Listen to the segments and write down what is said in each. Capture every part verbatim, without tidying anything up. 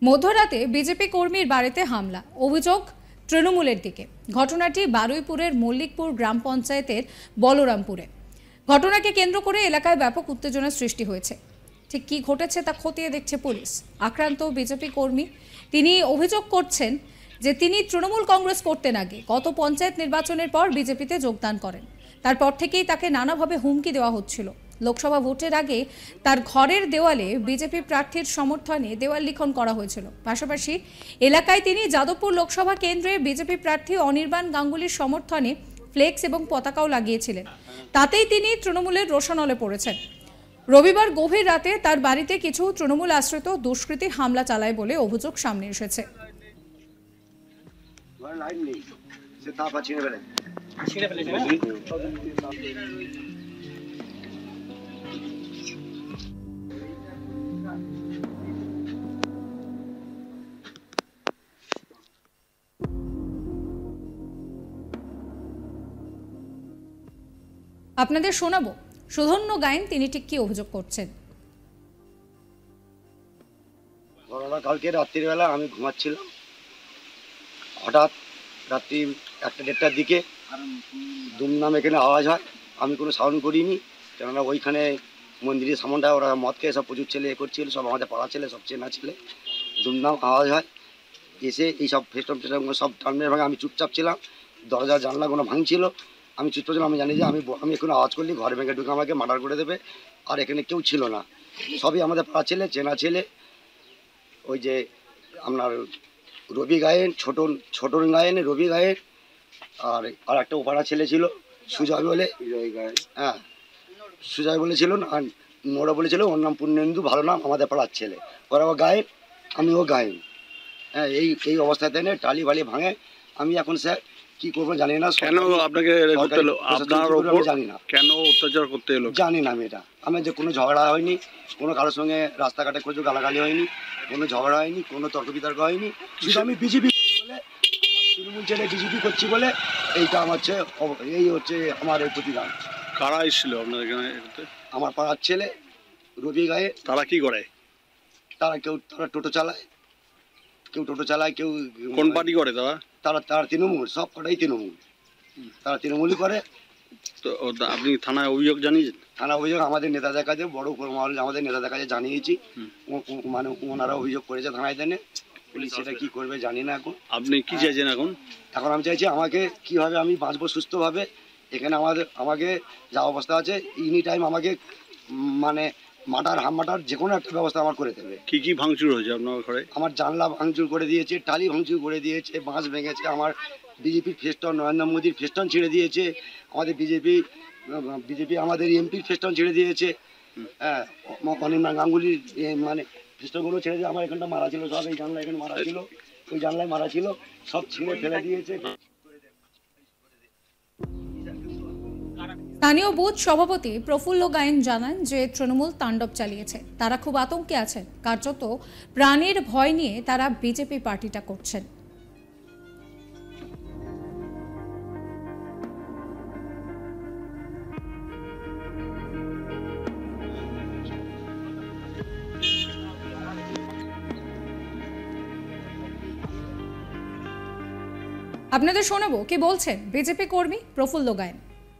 মধ্যরাতে বিজেপি কর্মীর বাড়িতে হামলা, অভিযোগ তৃণমূলের দিকে। ঘটনাটি বারুইপুরের মল্লিকপুর গ্রাম পঞ্চায়েতের বলরামপুরে। ঘটনাকে কেন্দ্র করে এলাকায় ব্যাপক উত্তেজনার সৃষ্টি হয়েছে। ঠিক কি ঘটেছে তা খতিয়ে দেখছে পুলিশ। আক্রান্ত বিজেপি কর্মী তিনি অভিযোগ করছেন যে তিনি তৃণমূল কংগ্রেস করতেন আগে, গত পঞ্চায়েত নির্বাচনের পর বিজেপিতে যোগদান করেন। তারপর থেকেই তাকে নানাভাবে হুমকি দেওয়া হচ্ছিল। লোকসভা ভোটের আগে তার ঘরের দেওয়ালে বিজেপি প্রার্থীর সমর্থনে দেওয়াল লিখন করা হয়েছিল। পাশাপাশি এলাকায় তিনি যাদবপুর লোকসভা কেন্দ্রে বিজেপি প্রার্থী অনির্বাণ গাঙ্গুলির সমর্থনে ফ্লেক্স এবং পতাকাও লাগিয়েছিলেন। তাতেই তিনি তৃণমূলের রোষানলে পড়েছেন। রবিবার গভীর রাতে তার বাড়িতে কিছু তৃণমূল আশ্রিত দুষ্কৃতী হামলা চালায় বলে অভিযোগ সামনে এসেছে। আপনাদের শোনাবো সুধন্য গায়েন তিনি ঠিক কি অভিযোগ করছেন। কালকে রাত্রিবেলা আমি ঘুমাচ্ছিলাম, হঠাৎ রাত্রি একটা দেড়টার দিকে দুমনাম এখানে আওয়াজ হয়। আমি কোনো সাউন্ড করিনি, কেননা ওইখানে মন্দিরের সামনটা ওরা মদ খেয়ে সব প্রচুর ছেলে এ করছিল, সব আমাদের পাড়া ছেলে, সব চেনা ছেলে। দুমনাম আওয়াজ হয়, এসে এইসব ফেস্টম টেস্টম সব টানবে ভাঙে। আমি চুপচাপ ছিলাম, দরজা জানলা কোনো ভাঙছিল, আমি চুপচাপ ছিলাম। আমি জানি যে আমি আমি এখন আওয়াজ করলে ঘরে ভেঙে ঢুকে আমাকে মার্ডার করে দেবে। আর এখানে কেউ ছিল না, সবই আমাদের পাড়া ছেলে, চেনা ছেলে। ওই যে আপনার রবি গায়েন, ছোটন ছোটন গায়েন, রবি গায়েন, আর আর একটা ওপাড়া ছেলে ছিল সুজয় বলে, হ্যাঁ সুজয় বলেছিল, আর মোড়া বলেছিল ওর নাম পূর্ণেন্দু, ভালো নাম, আমাদের পাড়ার ছেলে। ওরা ও গায়েন, আমিও গায়েন। হ্যাঁ, এই এই অবস্থাতে এনে টালি বালি ভাঙে। আমি এখন স্যার কি করবো জানি না। কেন আপনাকে জানি না, কেন অত্যাচার করতে এলো জানি না আমি। এটা আমি যে কোনো ঝগড়া হয়নি, কোনো কারোর সঙ্গে রাস্তাঘাটে কোনো গালাগালি হয়নি, কোনো ঝগড়া হয়নি, কোনো তর্ক বিতর্ক হয়নি। শুধু আমি বিজেপি বলে, তৃণমূল ছেড়ে বিজেপি করছি বলে এইটা আমার হচ্ছে, এই হচ্ছে আমার এই প্রতিদান। কারা এসেছিল আপনার এখানে? আমার পাড়ার ছেলে রবি গায়ে। তারা কি করে? তারা কেউ তারা টোটো চালায়, কেউ টোটো চালায়, কেউ কোন পার্টি করে? তারা তারা তারা তৃণমূল, সব কটাই তৃণমূল, তারা তৃণমূলই করে। তো আপনি থানায় অভিযোগ জানিয়েছেন? থানা অভিযোগ আমাদের নেতাদের কাছে, বড় মহল আমাদের নেতাদের কাছে জানিয়েছি। মানে ওনারা অভিযোগ করেছে থানায় দেনে। পুলিশ সেটা কি করবে জানি না। এখন আপনি কি চাইছেন? এখন এখন আমি চাইছি আমাকে কিভাবে আমি বাঁচবো সুস্থভাবে। এখানে আমাদের আমাকে যা অবস্থা আছে, এনি টাইম আমাকে মানে মাটার হাম মাটার যে কোনো একটা ব্যবস্থা আমার করে দেবে। কি কি ভাঙচুর হয়েছে আপনার ঘরে? আমার জানলা ভাঙচুর করে দিয়েছে, টালি ভাঙচুর করে দিয়েছে, বাঁশ ভেঙেছে, আমার বিজেপির ফেস্টন, নরেন্দ্র মোদীর ফেস্টন ছেড়ে দিয়েছে, আমাদের বিজেপি বিজেপি আমাদের এমপির ফেস্টন ছেড়ে দিয়েছে। হ্যাঁ, অনির্বাণ গাঙ্গুলির মানে ফেস্টনগুলো ছেড়ে দিয়ে আমার এখানটা মারা ছিল, সব এই জানলা এখানে মারা ছিল, ওই জানলায় মারা ছিল, সব ছিঁড়ে ফেলে দিয়েছে। স্থানীয় বুথ সভাপতি প্রফুল্ল গায়েন জানান যে তৃণমূল তাণ্ডব চালিয়েছে, তারা খুব আতঙ্কে আছেন, কার্যত প্রাণের ভয় নিয়ে তারা বিজেপি পার্টিটা করছেন। আপনাদের শোনাবো কি বলছেন বিজেপি কর্মী প্রফুল্ল গায়েন।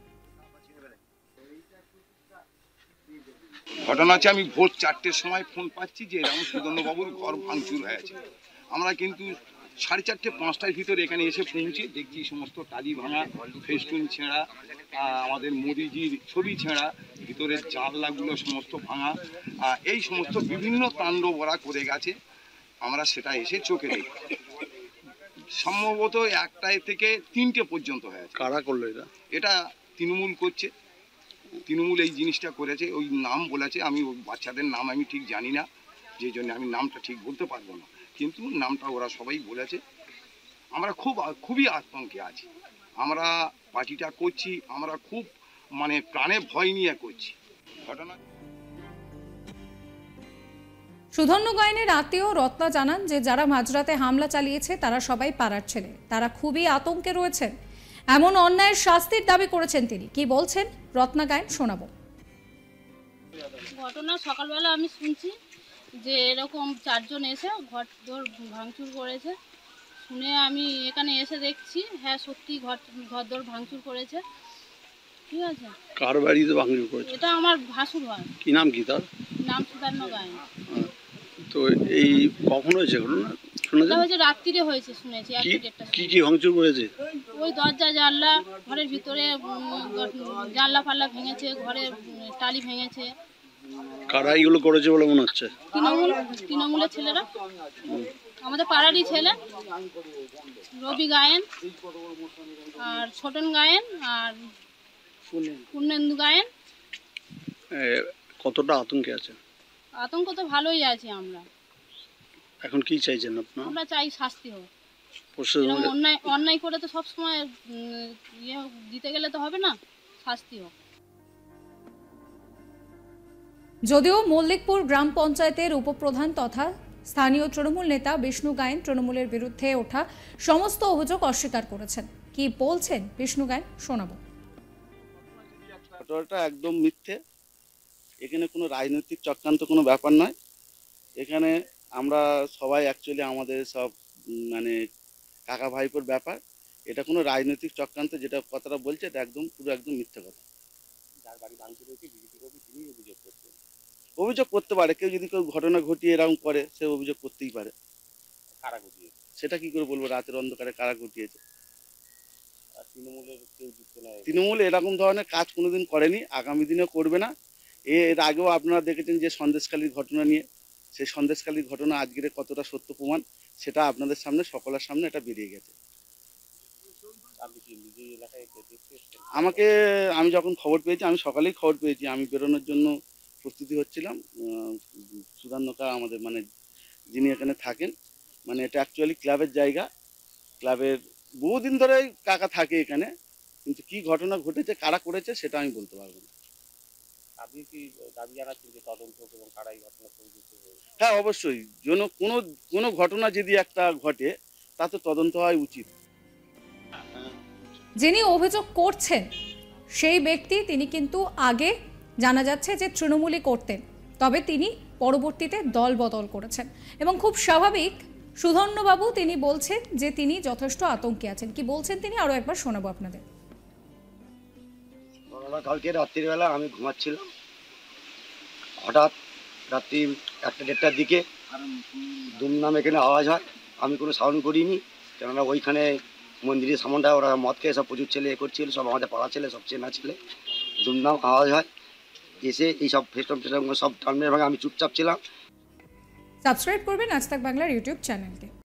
ঘটনা হচ্ছে, আমি ভোর চারটের সময় ফোন পাচ্ছি যে এরকম সুদর্ণবাবুর ঘর ভাঙচুর হয়ে আছে। আমরা কিন্তু সাড়ে চারটে পাঁচটার ভিতরে এখানে এসে পৌঁছে দেখছি সমস্ত টালি ভাঙা, ফেস্টুন ছেঁড়া, আমাদের মোদিজির ছবি ছেঁড়া, ভিতরের জানলাগুলো সমস্ত ভাঙা, এই সমস্ত বিভিন্ন তাণ্ডব ওরা করে গেছে। আমরা সেটা এসে চোখে দেখি, সম্ভবত একটায় থেকে তিনটে পর্যন্ত হয়ে আছে। কারা করলো এটা? এটা তৃণমূল করছে, তৃণমূল এই জিনিসটা করেছে। ওই নাম বলেছে, আমি ওই বাচ্চাদের নাম আমি ঠিক জানি না, যে জন্য আমি নামটা ঠিক বলতে পারবো না, কিন্তু নামটা ওরা সবাই বলেছে। আমরা খুব খুবই আতঙ্কে আছি। আমরা পার্টিটা করছি, আমরা খুব মানে প্রাণে ভয় নিয়ে করছি। ঘটনা সুধন্য গায়েনের আত্মীয় রত্না জানান যে যারা মাঝরাতে হামলা চালিয়েছে তারা সবাই পাড়ার ছেলে, তারা খুবই আতঙ্কে রয়েছেন। এমন অন্যায়ের শাস্তির দাবি করেছেন তিনি। কি বলছেন রত্না গায়েন শোনাবো। ঘটনা সকালবেলা আমি শুনছি যে এরকম চারজন এসে ঘর দোর ভাঙচুর করেছে। শুনে আমি এখানে এসে দেখছি হ্যাঁ সত্যি ঘর ঘর দোর ভাঙচুর করেছে। ঠিক আছে, কার বাড়িতে ভাঙচুর করেছে? এটা আমার ভাসুর হয়, কি নাম কি তার? নাম সুধার্ণ গায়েন। হ্যাঁ। তো এই কখন হয়েছে ঘটনা শোনা এটা যায়? হয়েছে রাত্রিরে হয়েছে শুনেছি, কি একটা দেড়টা কি কি ভাঙচুর করেছে? ওই দরজা জানলা, ঘরের ভিতরে উম, জানলা ফাল্লা ভেঙেছে, ঘরের উম, টালি ভেঙেছে। কারা এইগুলো করেছে বলে মনে হচ্ছে? তৃণমূল তৃণমূলের ছেলেরা, আমাদের পাড়ারই ছেলে, রবি গায়েন আর ছোটন গায়েন আর পূর্ণেন্দু গায়েন। এ, কতটা আতঙ্কে আছে? আতঙ্ক তো ভালোই আছি আমরা। এখন কি চাইছেন আপনার? আমরা চাই শাস্তি হোক। প্রশাসন এরকম অন্যায় অন্যায় করে তো সবসময় উম, ইয়ে দিতে গেলে তো হবে না, শাস্তি হোক। যদিও মল্লিকপুর গ্রাম পঞ্চায়েতের উপপ্রধান তথা স্থানীয় তৃণমূল নেতা বিষ্ণু গায়েন তৃণমূলের বিরুদ্ধে ওঠা সমস্ত অভিযোগ অস্বীকার করেছেন। কি বলছেন বিষ্ণু গায়েন শোনাবো। ঘটনাটা একদম মিথ্যে। এখানে কোনো রাজনৈতিক চক্রান্ত কোনো ব্যাপার নয়। এখানে আমরা সবাই অ্যাকচুয়ালি আমাদের সব উম, মানে কাকা ভাইপোর ব্যাপার। এটা কোনো রাজনৈতিক চক্রান্ত যেটা কথাটা বলছে এটা একদম পুরো একদম মিথ্যে কথা। যার বাড়ি ভাঙচুর হয়েছে বিজেপি কর্মী তিনি অভিযোগ করছেন। অভিযোগ করতে পারে, কেউ যদি কেউ ঘটনা ঘটিয়ে এরকম করে সে অভিযোগ করতেই পারে। কারা ঘটিয়েছে সেটা কি করে বলবো, রাতের অন্ধকারে কারা ঘটিয়েছে? আর তৃণমূলের কেউ যুক্ত নয়, তৃণমূল এরকম ধরনের কাজ কোনোদিন করেনি, আগামী দিনেও করবে না। এর আগেও আপনারা দেখেছেন যে সন্দেশখালীর ঘটনা নিয়ে, সেই সন্দেশখালীর ঘটনা আজকের কতটা সত্য প্রমাণ সেটা আপনাদের সামনে সকলের সামনে এটা বেরিয়ে গেছে। আমাকে আমি যখন খবর পেয়েছি, আমি সকালেই খবর পেয়েছি, আমি বেরোনোর জন্য প্রস্তুতি হচ্ছিলাম। সুধান্নকা আমাদের মানে যিনি এখানে থাকেন, মানে এটা অ্যাকচুয়ালি ক্লাবের জায়গা, ক্লাবের বহুদিন ধরে কাকা থাকে এখানে, কিন্তু কি ঘটনা ঘটেছে কারা করেছে সেটা আমি বলতে পারবো না। আপনি কি দাবি জানাচ্ছেন যে তদন্ত এবং কারা এই ঘটনা সংযুক্ত হয়েছে? হ্যাঁ অবশ্যই, যেন কোনো কোনো ঘটনা যদি একটা ঘটে তা তো তদন্ত হওয়া উচিত। যিনি অভিযোগ করছেন সেই ব্যক্তি তিনি কিন্তু আগে জানা যাচ্ছে যে তৃণমূলই করতেন, তবে তিনি পরবর্তীতে দল বদল করেছেন এবং খুব স্বাভাবিক সুধন্যবাবু তিনি বলছেন যে তিনি যথেষ্ট আতঙ্কে আছেন। কি বলছেন তিনি আরো একবার শোনাবো আপনাদের। কালকে রাত্রিবেলা আমি ঘুমাচ্ছিলাম, হঠাৎ রাত্রি একটা দেড়টার দিকে দুমনাম এখানে আওয়াজ হয়। আমি কোনো সাউন্ড করিনি, কেননা ওইখানে মন্দিরের সামনটা ওরা মদ খেয়ে সব প্রচুর ছেলে এ করছিল, সব আমাদের পাড়া ছেলে, সব চেনা ছেলে। দুমনাম আওয়াজ হয়, এসে এই সব ফেস্টম টেস্টম সব টার্মিনেট ভাঙে। আমি চুপচাপ ছিলাম। সাবস্ক্রাইব করবেন আজ তাক বাংলার ইউটিউব চ্যানেলকে।